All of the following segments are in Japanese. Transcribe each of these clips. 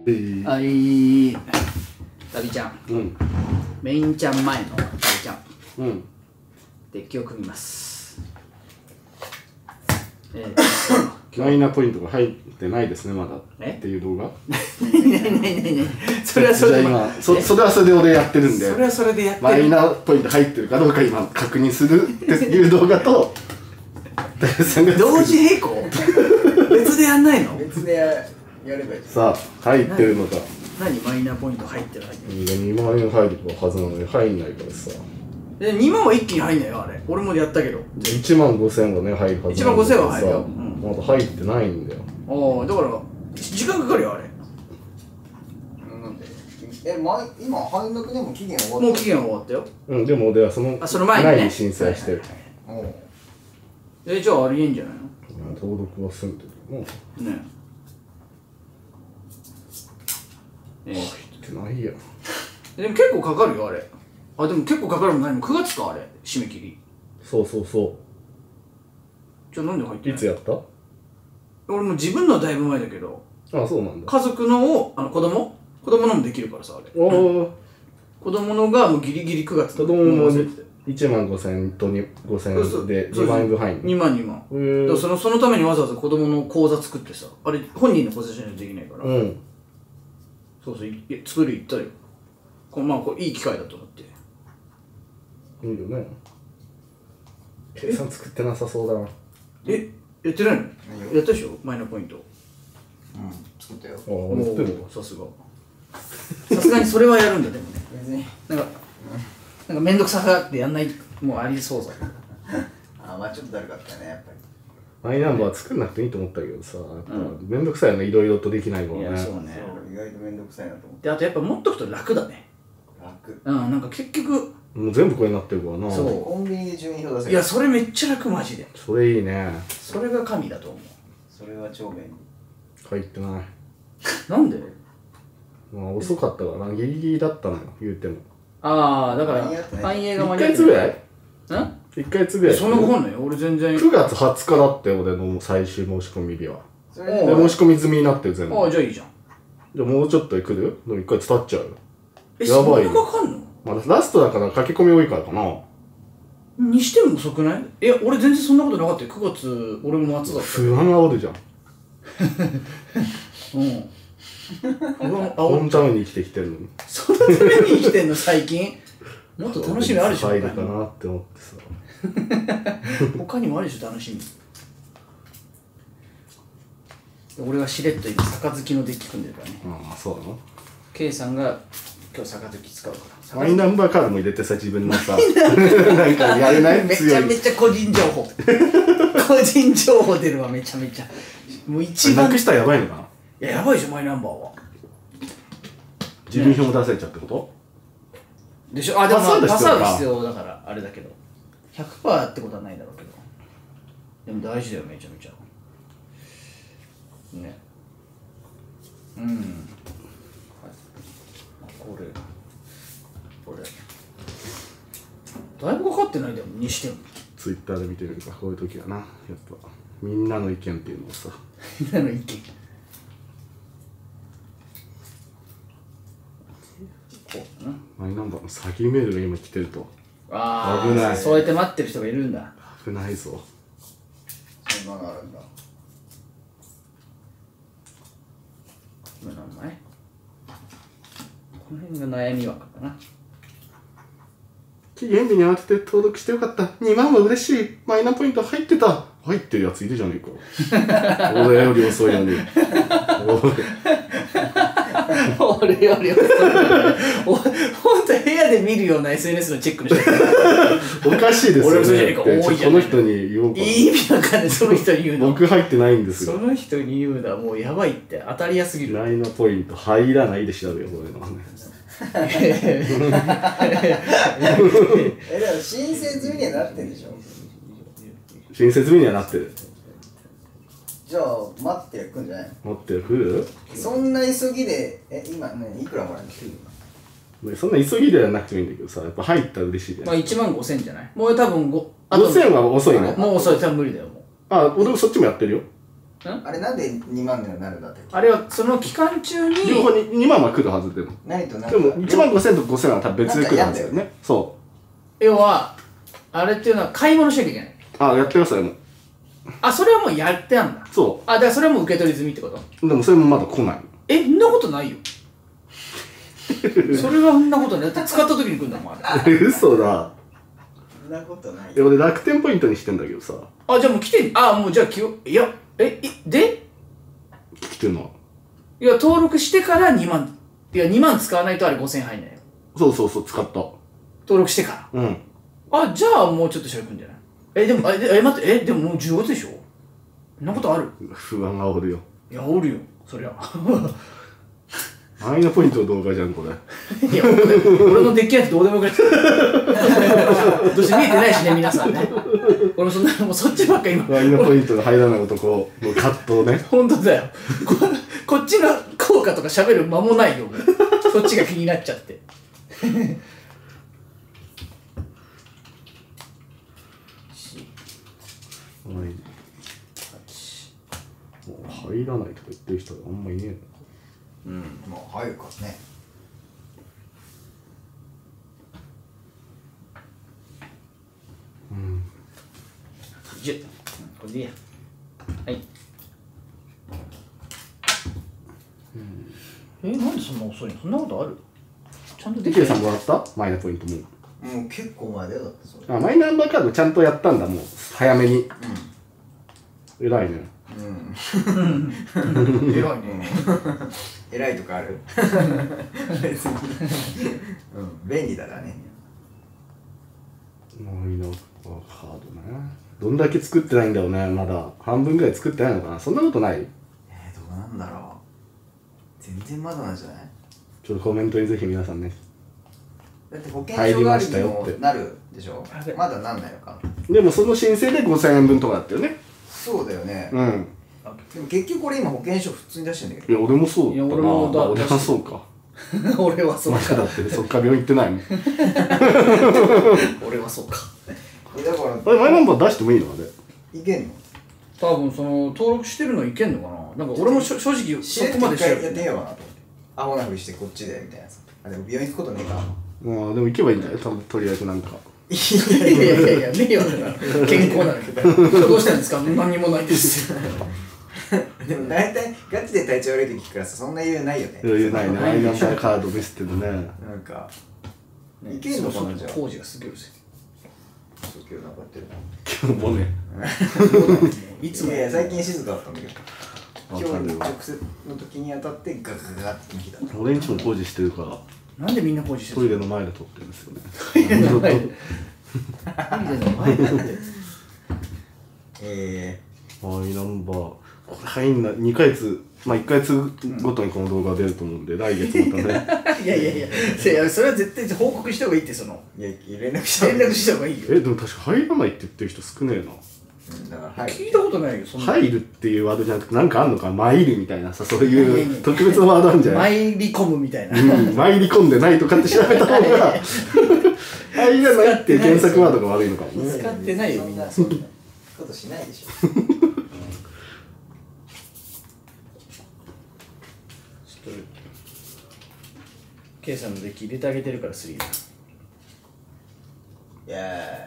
はい、タビちゃん、 うん、 メインちゃん前のタビちゃん、 うん、 デッキを組みます。 マイナポイントが入ってないですね、まだっていう動画。 それはそれでそれはそれで俺やってるんで、 それはそれでやってる。 マイナポイント入ってるかどうか今確認するっていう動画と同時並行別でやんないの？ 別でやればいい。 さあ、入ってるのか。 何マイナポイント入ってる 2万円入るはずなのに入んないからさ。 で2万は一気に入んないよ、あれ。俺もやったけど。 1万5000がね、入るはず 1万5000は入るよ。 まだ入ってないんだよ。 ああ、だから時間かかるよ、あれ。 なんで今入んなくても期限終わった。 もう期限終わったよ。 うん、でも俺はその前に申請してる。 じゃあありえんじゃないの？ 登録は済んでるよねえ。入ってないや。 でも結構かかるよ、あれ。あ、でも結構かかるも何も9月か、あれ、締め切り。 そうそうそじゃあなんで入ってう。 ない？ いつやった？ 俺も自分のはだいぶ前だけど。 あ、そうなんだ。 家族のを、子供のもできるからさ、あれ。 おお。 子供のがもうギリギリ9月。 子供も1万5000と5000円で2万円分入るの。 2万2万。だからそのためにわざわざ子供の口座作ってさ、あれ本人の口座じゃないとできないから。 うん。 そうそう、作る言ったよ。まあこれいい機会だと思って。 いいよね。計算作ってなさそうだな。 やってないの？やったでしょ、マイナポイント。 うん、作ったよ。 ああ、俺作ってるの？ さすが。さすがにそれはやるんだ、でもね。 別に。 なんかめんどくさがってやんない、もうありそうだ。 まあちょっとだるかったね、やっぱり。 マイナンバー作んなくていいと思ったけどさ、やっぱめんどくさいよね、いろいろとできないもんね。 いや、そうね。 意外とめんどくさいなと思って。 で、あとやっぱ持っとくと楽だね。 楽。 なんか結局。 もう全部これになってるからな。 そう。 コンビニで住民票出せる。 いや、それめっちゃ楽、マジで。 それいいね。 それが神だと思う。 それは超便利。 入ってない。 なんで？ まあ遅かったからな、ギリギリだったのよ、言うても。 ああ、だから反映が間に合って 1ヶ月ぐらい？ ん？ 1ヶ月ぐらい。 そんなかかんないよ、俺全然。 9月20日だって俺の最終申し込み日は。 そで申し込み済みになってる全部。 ああ、じゃあいいじゃん。 じゃあもうちょっとで来る？でも1ヶ月経っちゃうよ。 やばいよ。そんなかかんの？ まだラストだから書き込み多いからかな。 にしても遅くない？いや、俺全然そんなことなかったよ。9月、俺も末だった。 不安煽るじゃん。 うん。 このために生きてきてるのに。 そのために生きてんの、最近？もっと楽しみあるでしょ。 入るかなって思ってさ。 他にもあるでしょ、楽しみ。俺はしれっと今、杯のデッキ組んでるからね。 ああ、そうなの？ K さんが今日杯使うから。 マイナンバーカードも入れてさ、自分のさ、なんかやれない？ めちゃめちゃ個人情報。個人情報出るわ、めちゃめちゃ。もう一番。 なくしたらやばいのかな？ いや、やばいでしょ、マイナンバーは。 自分票も出せちゃってことでしょ？あ、でもパスワード必要要だからあれだけど 100% ってことはないだろうけど、でも大事だよ、めちゃめちゃね。うん、これだいぶかかってないでもにしても。 ツイッターで見てみるか、こういう時はな、やっぱみんなの意見っていうのをさ。 みんなの意見。 マイナンバーの詐欺メールが今来てると。 ああ、 危ない。 そうやって待ってる人がいるんだ。 危ないぞ。 そんなのあるんだ。 今何枚？この辺が悩み枠かな。 期限日に慌てて登録してよかった。2万は嬉しい。マイナポイント入ってた。入ってるやついるじゃねえか。俺より遅いのに。 俺より遅い。ほんと部屋で見るような SNS のチェックの人。 おかしいですよね。 俺遅いじゃねえか、多いじゃん。 この人に言おうかな。 意味わかんない、その人に言うの。 僕入ってないんですよ。 その人に言うのはもうやばいって、当たりやすぎる。 マイナポイント入らないで調べよう、そういうのはね。 でも申請済みにはなってんでしょ？ 申請済みにはなってる。 じゃあ待って来んじゃないの？ 待って、来る？ そんな急ぎで、今いくらもらえるの？ そんな急ぎではなくてもいいんだけどさ、やっぱ入ったら嬉しいじゃん。 まあ1万5000じゃない？もう多分 5000は遅いの？ もう遅い、多分無理だよ、もう。 あ、俺そっちもやってるよ。 あれなんで2万になるんだって。 あれはその期間中に両方に2万は来るはずでも。 何と何でも1万5000と5000は多分別で来るはずだよね。そ要はあれっていうのは買い物しなきゃいけない。 う。あ、やってますよ、もう。 あ、それはもうやってあんだ。 そあ、だからそれはもう受け取り済みってこと？ う。でもそれもまだ来ない。 そんなことないよ。それはそんなことない。だって使った時に来るんだもん、あれ。 嘘だ。 そんなことない。 俺楽天ポイントにしてんだけどさ。 あ、じゃあもう来てん、あ、もうじゃあいや、で来てんの。 いや、登録してから2万。いや、2万使わないとあれ5000入んないよ。 そうそうそう、使った。 登録してから。 うん。 あ、じゃあもうちょっとしたら来るんじゃない？でも、待って、でももう10月でしょ？そんなことある？ 不安がおるよ。 いや、おるよ、そりゃ。 マイナポイントの動画じゃん、これ。 いや、俺のデッキなんてどうでもよくなっちゃう。どうして見えてないしね、皆さんね。俺もそんな、もうそっちばっか今。 マイナポイントが入らない男の葛藤ね。 本当だよ。こっちの効果とか喋る間もないよ、もうそっちが気になっちゃって。 もう入らないとか言ってる人があんまいねえのか。 うん、もう入るからね。 10。これでいいや。はい。なんでそんな遅いの？そんなことある？ちゃんとできてる。 ケイさんもらったマイナポイントも。 もう結構前だよ、だってそれ。 あ、マイナンバーカードちゃんとやったんだ、もう。早めに。偉いね。 偉いね。 偉いとかある？別に。便利だからね。 マイナンバーカードね。どんだけ作ってないんだろうね、まだ。半分ぐらい作ってないのかな。そんなことない？ どうなんだろう。全然まだなんじゃない？ ちょっとコメントにぜひ皆さんね。 だって保険証代わりにもなるでしょ？まだなんないのか。 でもその申請で5000円分とかだったよね。 そうだよね。 うん。 でも結局俺今保険証普通に出してんだけど。 いや、俺もそうだったな。 いや俺もだ俺はそうか。 俺はそうか。 だってそっから病院行ってないもん。 俺はそうか。 だからあれ、マイナンバー出してもいいのあれ。 いけんの？ 多分その登録してるのいけんのかな。なんか俺も正直そこまで一回やってみようかなと思って。アホなふりしてこっちでみたいなさ。あ、でも病院行くことねえか。 まあでも行けばいいんだよ、とりあえずなんか。 いや、ねえよ、健康なんだけど。どうしたんですか？何にもないです。 でも大体ガチで体調悪い時聞くからさ、そんな余裕ないよね。 余裕ないね、マイナンバーカード見せてるね。 なんか、いけんのかな、じゃあ。 工事がすげえうるさい。 そう、今日なんかやってるな。 今日もね。 いつもいや、最近静かだったんだけど。今日わかるわ直接の時に当たってガガガガって日だった。 俺んちも工事してるから、 なんでみんな工事してトるイレの前で撮ってるんですよね。 トイレの前でなんでマイナンバー、これ入んない、2ヶ月、まあ1ヶ月ごとにこの動画が出ると思うんで、来月またね。 いや、それは絶対報告した方がいいって、そのいや、連絡した連絡した方がいいよ。 でも確か入らないって言ってる人少ねえな。 だから、はい。 聞いたことないよ、そんな。 入るっていうワードじゃなくて、なんかあんのか、参るみたいなさ、そういう特別なワードあるんじゃない参り込むみたいな。 参り込んでないとかって調べた方が、入らないっていう検索ワードが悪いのかもね。 使ってないよ、みんな。 そんなことしないでしょ。 ちょっと、ケイさんのデッキ入れてあげてるから、スリーが。 いや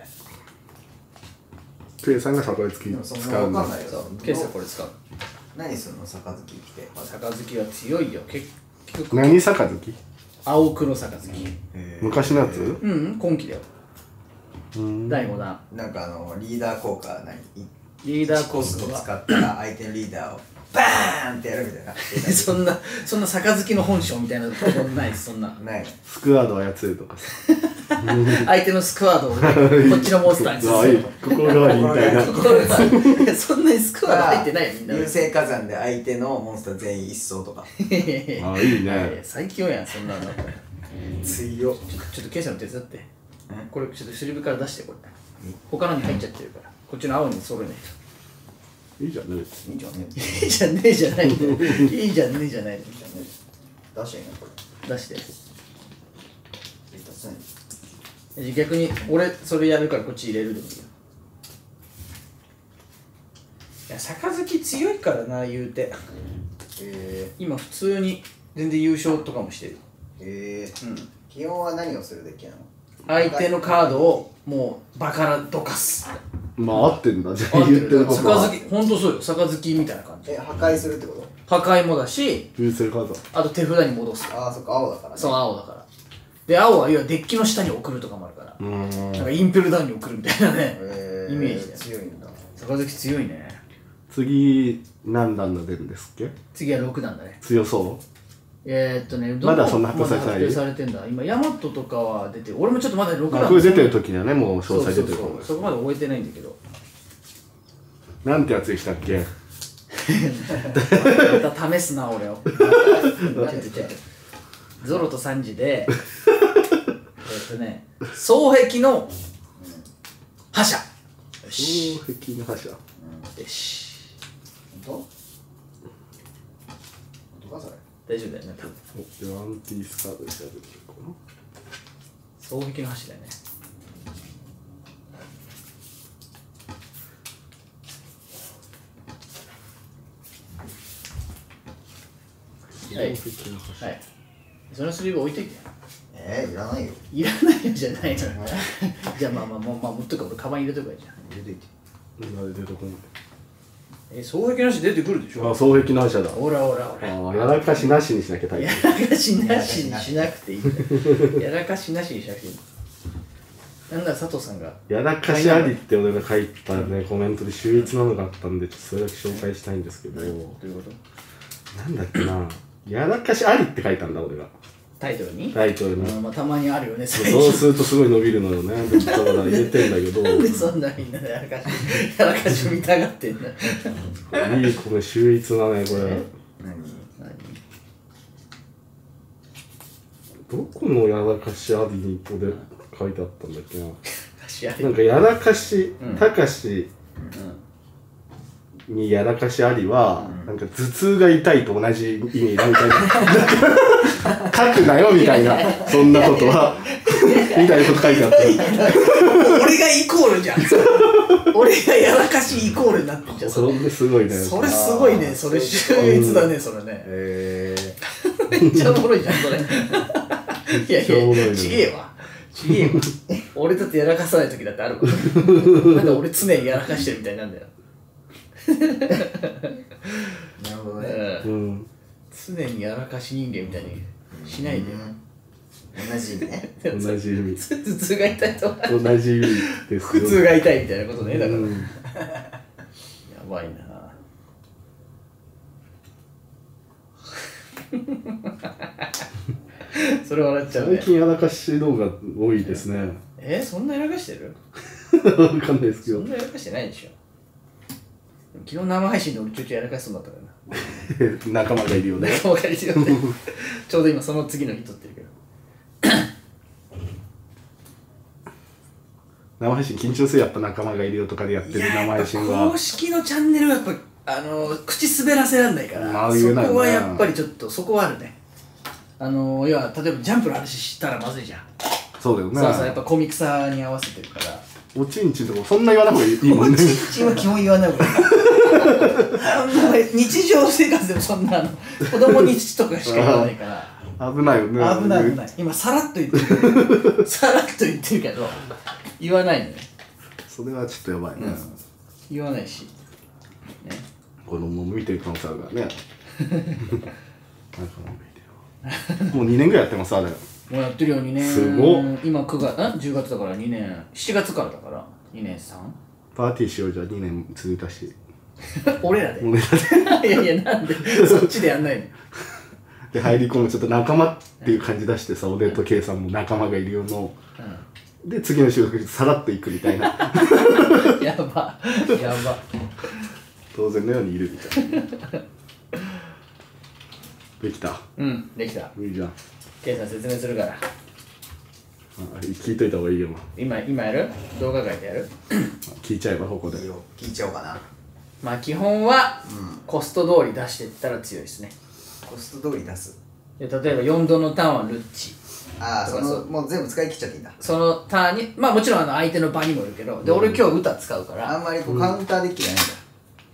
ケイさんがサバイ付きでもそんな使うんだわかんないよ。 ケイさんこれ使う。 何すんの、杯来て。 杯は強いよ、結局。 何杯？ 青黒杯。 昔のやつ？ 今期だよ。第5弾。 なんかリーダー効果リーダーコースをとか。 使ったら相手のリーダーをバーンってやるみたいな。 そんな杯の本性みたいなところないです、そんな。 ないスクワード操るとかさ。 相手のスクワードをこっちのモンスターにすあ、いい。 る。 心変わりみたいな。 そんなにスクワード入ってないよ、みんな。 流星火山で相手のモンスター全員一掃とか。 あ、いいね。 最強やん、そんなの。 強っ。 ちょっとケイさんの手伝って。これちょっとスリブから出して、これ。他のに入っちゃってるから。こっちの青に揃えないいいじゃんね。 いいじゃんね。 と。いいじゃねえじゃないんだよ。いいじゃねえじゃないんだよ。 出してんのこれ。 出して。 出せん逆に俺それやるからこっち入れるでもいいよ。 や杯強いからな言うて。今普通に全然優勝とかもしてる。 基本は何をするデッキなの？ 相手のカードをもうバカラどかす。 まあ合ってんだじゃあ合ってる言ってることは杯、ほんとそうよ。杯みたいな感じ。 破壊するってこと？ 破壊もだし、 優勢カードあと手札に戻す。 ああ、そっか、青だからね。 そう、青だから。で、青は要はデッキの下に送るとかもあるから。なんかインペルダウンに送るみたいなね、イメージで。 強いんだ。 杯強いね。 次何段が出るんですっけ？ 次は6段だね。 強そまだそんな発表されてない？ 発表されてんだ。今、ヤマトとかは出てる。俺もちょっとまだ6 う。 段。 これ出てる時にはねもう詳細出てるとそう思う。 そこまで終えてないんだけど。 なんてやつでしたっけ？ また試すな、俺を。ゾロとサンジで、双璧の覇者。よし。 双璧の覇者。 よし。 本当かそれ？ 大丈夫だよね、多分。 でワンピースカードで調べてるかな。 双璧の覇者だよね。はい。はい。そのスリーブ置いといて。 いらないよ。 いらないよじゃないの。じゃあまあ持っとくか、俺カバン入れとくからじゃん。 入れといて。 出てこない。 双璧なし出てくるでしょ。 あ、双璧の覇者だ。 ほら。 やらかしなしにしなきゃ大や変。 らかしなしにしなくていいんだよ。やらかしなしにしなくていい。なんだ佐藤さんが。 やらかしありって俺が書いたね、コメントで秀逸なのがあったんで、ちょっとそれだけ紹介したいんですけど。 どういうことなんだっけな。やらかしありって書いたんだ俺が。 タイトルにタイトルに。 まあたまにあるよね、 そうするとすごい伸びるのよね。だから入れてんだけど。 なんでそんなみんなやらかし見たがってんだ。 いい、これ秀逸なね、これ。どこのやらかしありにこれ書いてあったんだっけな。なんかやらかし、たかしにやらかしありは、なんか頭痛が痛いと同じ意味だみたいな。書くなよみたいな、そんなことは。みたいなこと書いてあった。 俺がイコールじゃん。俺がやらかしイコールになってんじゃん。 それすごいね。 それすごいね。それ秀逸だね、それね。めっちゃおもろいじゃん、それ。いや、ちげえわ。俺だってやらかさない時だってあるもん。なんか俺常にやらかしてるみたいなんだよ。 なるほどね。 常にやらかし人間みたいにしないでよ。 同じ意味ね。 同じ意味。 頭痛が痛いとか。 同じ意味です苦痛が痛いみたいなことね、だから。やばいな。それ笑っちゃうね。 最近やらかし動画多いですね。 そんなやらかしてる？ わかんないですけど。 そんなやらかしてないでしょ。昨日生配信で俺ちょいちょいやらかしそうだったからな。 仲間がいるよね。 仲間がいるよね。ちょうど今その次の日撮ってるけど。 生配信緊張するやっぱ仲間がいるよとかでやってる生配信は。 公式のチャンネルはやっぱ口滑らせらんないから、そこはやっぱりちょっとそこはあるね。要は例えばジャンプの話したらまずいじゃん。 そうだよね。 そうやっぱコミックさに合わせてるから。 おちんちんとかそんな言わない方がいいもんね。 おちんちんは基本言わない方がいい。日常生活でもそんな子供に父とかしか言わないから。 危ないよね。 危ない。今さらっと言ってる。さらっと言ってるけど言わないのよ。 それはちょっとやばいね。 言わないし。 子供も見てる可能性あるからね。もう2年ぐらいやってますあれ。 もうやってるよ2年。 すごっ。 今10月だから2年、7月からだから2年3。 パーティーしようじゃあ2年続いたし。 俺らで。 俺らで。 いやなんでそっちでやんないの。 で入り込むちょっと仲間っていう感じ出してさ、俺と K さんも仲間がいるよの。で次の収録でさらっといくみたいな。 やば。 当然のようにいるみたいな。できた。 できた。 いいじゃん。 K さん説明するから。 聞いといた方がいいよ。 今やる？動画書いてやる？ 聞いちゃえばここで。 聞いちゃおうかな。 まあ基本はコスト通り出していったら強いですね。 コスト通り出す。 で例えば4度のターンはルッチ。 もう全部使い切っちゃっていいんだ。 そのターンにまあもちろん相手の場にもよるけど、で俺今日歌使うから。 あんまりカウンターデッキじゃないんだ。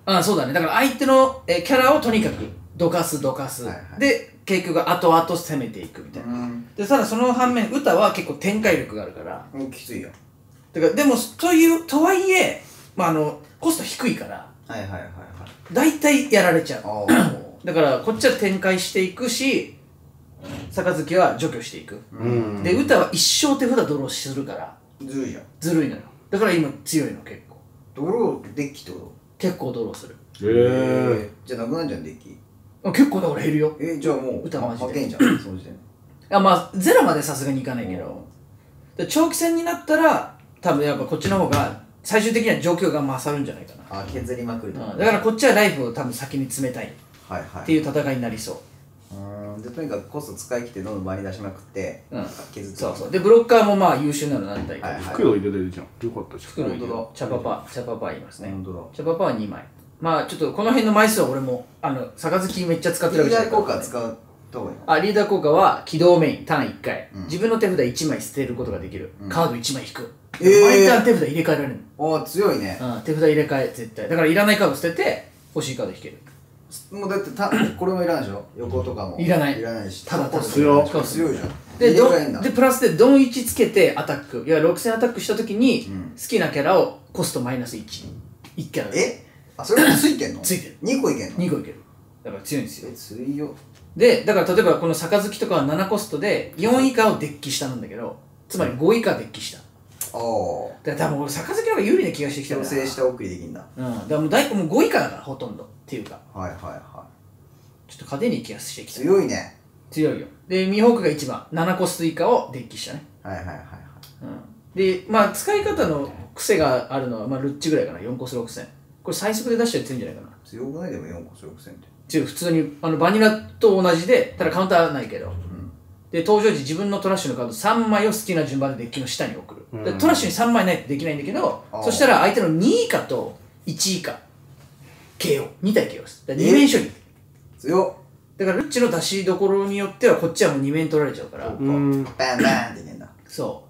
あ、そうだね。だから相手のキャラをとにかくどかす、はいはい、で結局後々攻めていくみたいな。でただその反面歌は結構展開力があるから、 きついよ。 だからでもとはいえ、まあ、コスト低いから、大体やられちゃう。だからこっちは展開していくし、杯は除去していく。で歌は一生手札ドローするから、 ずるいじゃん。 ずるいのよ。だから今強いの。結構ドローデッキってこと？ 結構ドローする。 じゃあなくなっちゃうデッキ。 結構だから減るよ。 じゃあもう歌マジで負けんじゃん、その時点で。 まあゼロまでさすがにいかないけど、長期戦になったら多分やっぱこっちの方が最終的には状況が勝るんじゃないかな。 削りまくると。 だからこっちはライフを多分先に詰めたいっていう戦いになりそう。 でとにかくコスト使い切ってどんどん場に出しまくって、削って。 そうでブロッカーもまあ優秀なの何体か。 袋入れれるじゃん。よかったじゃん。 袋入れる。チャパパいますね。チャパパは2枚。まあちょっとこの辺の枚数は俺も杯めっちゃ使ってるわけじゃないから。 リーダー効果使うとこいい。 リーダー効果は起動メインターン1回、自分の手札1枚捨てることができる。カード1枚引く。毎ターン手札入れ替えられるの。 強いね。 手札入れ替え絶対。だからいらないカード捨てて欲しいカード引ける。 もうだってこれもいらないでしょ。横とかもいらない。 いらないし。 ただ強い。 強いじゃん。 でプラスでドン1つけてアタック。いや6000アタックした時に好きなキャラをコストマイナス1。1キャラ。 それもついてんの？ ついてる。 2個いけんの？ 2個いける。だから強いんですよ。 強いよ。 でだから例えばこの杯とかは7コストで4以下をデッキ下なんだけど、つまり5以下デッキ下。だから多分俺杯の方が有利な気がしてきたから。 調整した送りできんだ。 だからもう5以下だからほとんどっていうか。ちょっと派手に気がしてきた。 強いね。 強いよ。でミーホークが1番7コスト以下をデッキ下ね。でまあ使い方の癖があるのはまあルッチぐらいかな。4コス6000。これ最速で出したら強いんじゃないかな。 強くないでも4コス6000って。 強い。普通にバニラと同じで、ただカウンターはないけど。で登場時自分のトラッシュのカード3枚を好きな順番でデッキの下に送る。トラッシュに3枚ないとできないんだけど、そしたら相手の2以下と1以下 KO。2体 KO です。2面処理。強っ。だからルッチの出しどころによってはこっちはもう2面取られちゃうから。バンバンってねんだ。そう。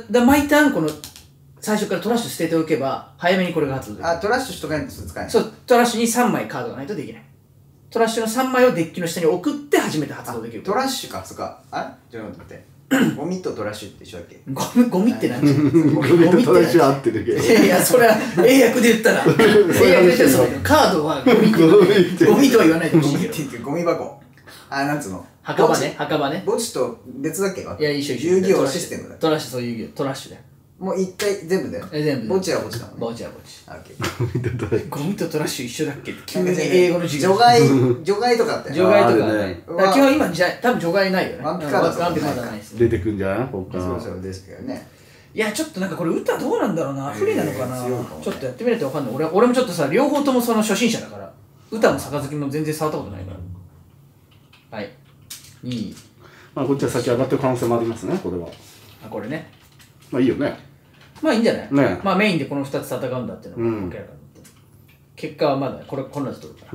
だ毎ターンこの最初からトラッシュ捨てておけば早めにこれが発動できる。トラッシュしとかないと使えない。そう、トラッシュに3枚カードがないとできない。トラッシュの3枚をデッキの下に送って初めて発動できる。トラッシュか、そっか。ちょっと待って。ゴミとトラッシュって一緒だっけ？ゴミって何？ゴミとトラッシュ合ってるけど。 いや、それは英訳で言ったら。英訳で言ったらカードはゴミとは言わないでほしいけど。ゴミって言ってゴミ箱。なんつうの？墓場ね、墓場ね。墓地と別だっけ？いや、一緒一緒。遊戯王システムだ。トラッシュ、そう遊戯王。トラッシュだよ。もう一回全部だよ。全部。墓地は墓地だもんね。墓地は墓地。ゴミとトラッシュ一緒だっけ？急に英語の授業。除外とかあったよね。除外とかね。基本今多分除外ないよね。ワンピカードとかないです。 出てくんじゃない？こっから。 そうですけどね。 いや、ちょっとなんかこれ歌どうなんだろうな。不利なのかな。ちょっとやってみないとわかんない。俺もちょっとさ、両方ともその初心者だから。歌も杯も全然触ったことないから。はい。2。 まあこっちは先上がってる可能性もありますね、これは。 これね。 まあいいよね。 まあいいんじゃない？ ね。 まあメインでこの2つ戦うんだっていうのが明らかになって。結果はまだこんなで取るから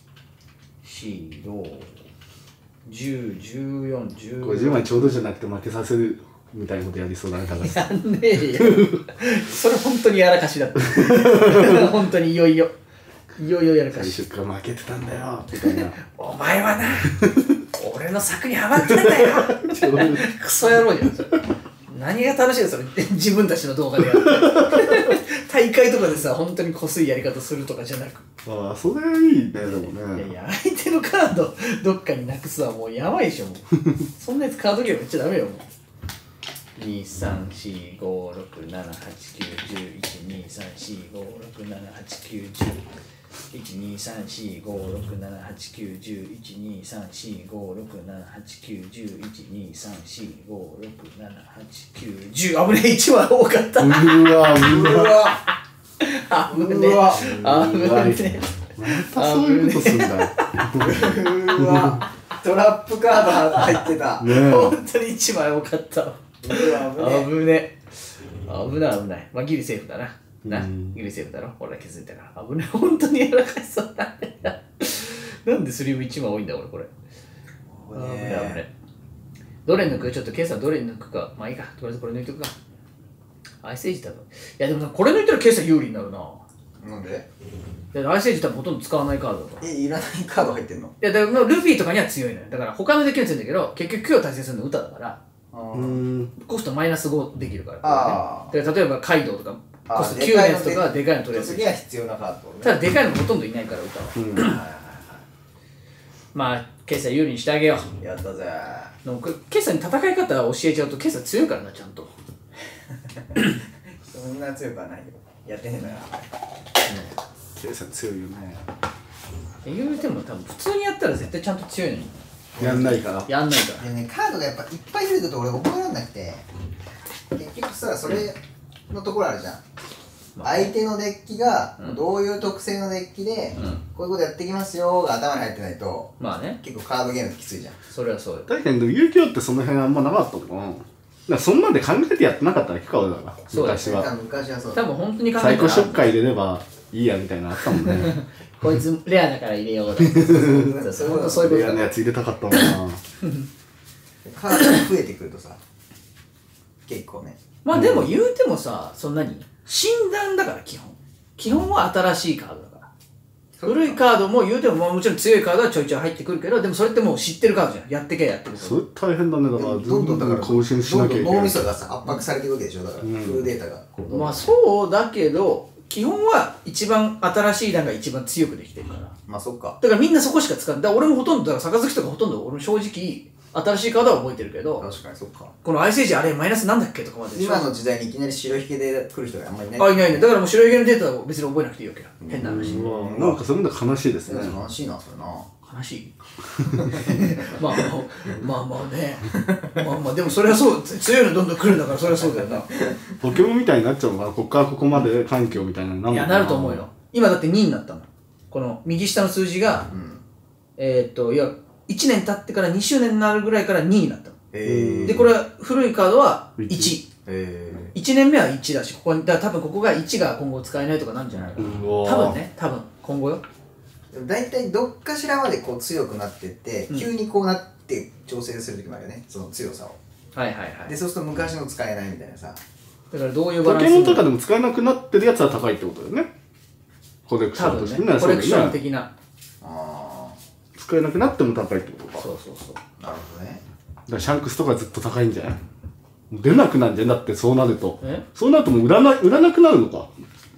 。4、5、10、14、15。 これ10枚ちょうどじゃなくて負けさせるみたいなことやりそうだね、高橋さん。 やんねえよ。それ本当にやらかしだった。本当にいよいよやらかし。 最初から負けてたんだよ、みたいな。 お前はな、俺の策にハマってんだよ。クソ野郎じゃん、それ。何が楽しいのそれ。自分たちの動画でやる。大会とかでさ、本当にこすいやり方するとかじゃなく。 ああ、それいいね、でもね。 いやいや、相手のカードどっかになくすはもうやばいでしょ、もう。そんなやつカードゲームめっちゃダメよ、もう。2、3、4、5、6、7、8、9、10、1、2、3、4、5、6、7、8、9、10。1、2、3、4、5、6、7、8、9、10、1、2、3、4、5、6、7、8、9、10、1、2、3、4、5、6、7、8、9、10。危ねえ、1は多かった。うわ。危ねえ。 またそういうことすんだ。 うわ。トラップカード入ってた。 本当に1枚多かった。危ねえ。危ない。まあギリセーフだな。ギリセーフだろ。俺は気づいたから。危ねえ。本当にやらかしそうだね。なんでスリーブ1枚多いんだ俺これ。危ね。どれ抜く？ちょっとケイさんどれ抜くか。まあいいか。とりあえずこれ抜いとくか。アイスエイジだと。いやでもこれ抜いたらケイさん有利になるな。 なんで？ アイスエイジ多分ほとんど使わないカードだと。 いらないカード入ってんの？ いや、だからルフィとかには強いのよ。だから他のデッキには強いんだけど、結局今日対戦するの歌だから、コストマイナス5できるから。ね、だから例えばカイドウとか、コスト9のやつとかでかいの取れる。 次は必要なカード、ね。 ただでかいのほとんどいないから歌は。まあ、ケイサ有利にしてあげよう。やったぜ。 でもケイサに戦い方を教えちゃうと、ケイサ強いからな、ちゃんと。 そんな強くはないよ。やってねえな。 ケイサ強いよね。 言うても多分普通にやったら絶対ちゃんと強いのに。 やんないから。 やんないから。 でね、カードがやっぱいっぱい出てくると俺覚えられなくて、結局さ、それのところあるじゃん。相手のデッキがどういう特性のデッキでこういうことやってきますよが頭に入ってないと、 まあね、 結構カードゲームきついじゃん。 それはそうよ。 大変でも遊戯王ってその辺あんまなかったもんな。だからそんなんで考えてやってなかったら結構あるだから、昔は。 昔はそう多分本当に考えてサイコショッカー入れればいいやみたいなのあったもんね。 こいつレアだから入れようと。そういうことレアなやつ入れたかったもんな。 カードが増えてくるとさ、結構ね。 まあでも言うてもさ、そんなに診断だから基本は新しいカードだから。古いカードも言うてももちろん強いカードはちょいちょい入ってくるけど、でもそれってもう知ってるカードじゃん。やってけやってる。 それ大変だね。だからどんどんだから更新しなきゃいけない。 脳みそがさ圧迫されていくわけでしょ。だからフルデータが。 まあそうだけど、基本は一番新しい弾が一番強くできてるから。 まあそっか。 だからみんなそこしか使う。だから俺もほとんど、だから杯とかほとんど俺も正直新しいカードは覚えてるけど、 確かにそっか。 このアイスエイジあれマイナスなんだっけとかまで今の時代にいきなり白ひげで来る人があんまりいない。 あ、いないね。だからもう白ひげのデータは別に覚えなくていいわけよ。変な話。 なんかそれで悲しいですね。 悲しいな、それな。 悲しいまあね。まあでもそれはそう。強いのどんどん来るんだからそれはそうだよな。 ポケモンみたいになっちゃうのかな。こっからここまで環境みたいなのいや、なると思うよ。今だって2になったの。この右下の数字が、いや、1年経ってから2周年になるぐらいから2になったの。で、これは古いカードは1。1年目は1だし、ここに、だから多分ここが1が今後使えないとかなんじゃないかな。多分、今後よ。 大体どっかしらまでこう強くなってって、急にこうなって調整する時もあるよね、その強さを。 はいはいはい。 で、そうすると昔の使えないみたいなさ。 だからどういうバランス。 ポケモンとかでも使えなくなってるやつは高いってことだよね。コレクションとしてね。 コレクション的な。 使えなくなっても高いってことか。 そう。なるほどね。 だからシャンクスとかずっと高いんじゃない？出なくなんじゃん。だってそうなると。そうなるともう売らなくなるのか。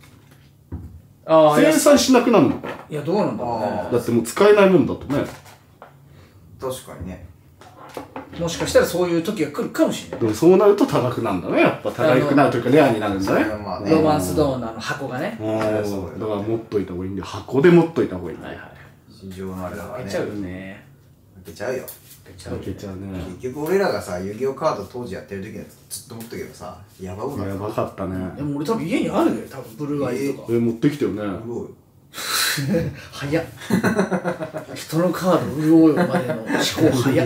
生産しなくなるのか。 いや、どうなんだろうね。 だってもう使えないもんだとね。 確かにね。 もしかしたらそういう時が来るかもしれない。 でもそうなると高くなるんだね。やっぱ高くなるというかレアになるんだね。 ロマンスドーンの箱がね。 だから持っといた方がいいんで、箱で持っといた方がいい。 市場のあれだからね。 開けちゃうよね。 開けちゃうよ。 開けちゃうね。 結局俺らがさ、遊戯王カード当時やってる時にはずっと持ったけどさ、やばかったね。 でも俺多分家にあるよ、多分ブルーアイズとか。 持ってきてよね。 早っ。人のカード売ろうよまでの思考早っ。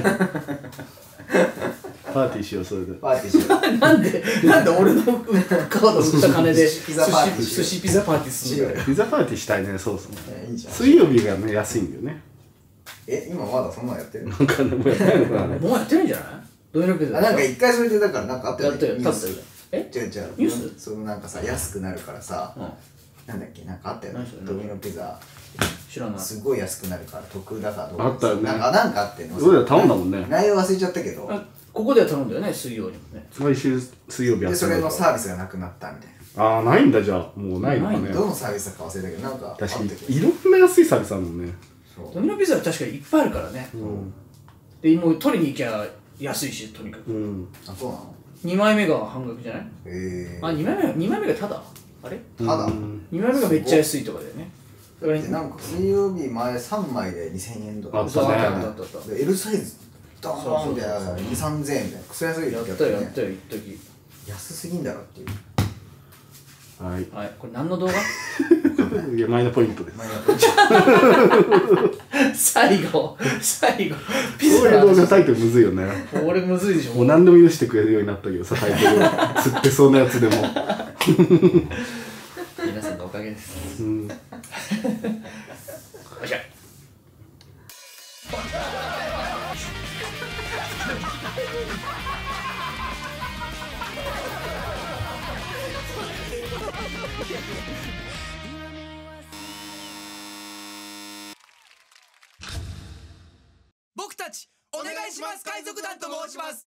パーティーしよう、それで。 パーティーしよう。 なんで俺のカード売った金で寿司ピザパーティーするんだよ。 ピザパーティーしたいね、そうそう。 いいじゃん。 水曜日がね、安いんだよね。 今まだそんなのやってる？ なんかね、もうやってないのかな。 もうやってるんじゃない？どういうわけで？ なんか一回それでだからなんかあったよね。 やったよ、多分。 違う。 ニュース？ そのなんかさ、安くなるからさ、なんだっけ、なんかあったよね。ドミノピザ。 知らない。 すごい安くなるから得だからどうあったよね。 なんかあってんの。 そうだよ、頼んだもんね。 内容忘れちゃったけど。 ここでは頼んだよね、水曜にもね。 毎週水曜日やってで、それのサービスがなくなったみたいな。ああ、ないんだ、じゃあ。もうないのかね。 どのサービスか忘れたけど、なんか。 確かに、いろんな安いサービスあるもんね。 ドミノピザは確かにいっぱいあるからね。で、もう取りに行きゃ安いし、とにかく。 あ、そうなの ？2枚目が半額じゃない？あ、2枚目がただ？あれ？ ただ ?2 枚目がめっちゃ安いとかだよね。 だからなんか水曜日前3枚で2000円とか。 あったね。 L サイズドーンみたいな2、3000円みたいな。クソ安いやったよ、一時。 安すぎんだろっていう。 はい。 これ何の動画？ いや、マイナポイントです。 最後。 ピザの動画タイトルむずいよね。 俺むずいでしょ。 もう何でも許してくれるようになったけどさ、タイトル。釣ってそうなやつでも。 皆さんのおかげです。よっしゃ。 僕たちお願いします海賊団と申します。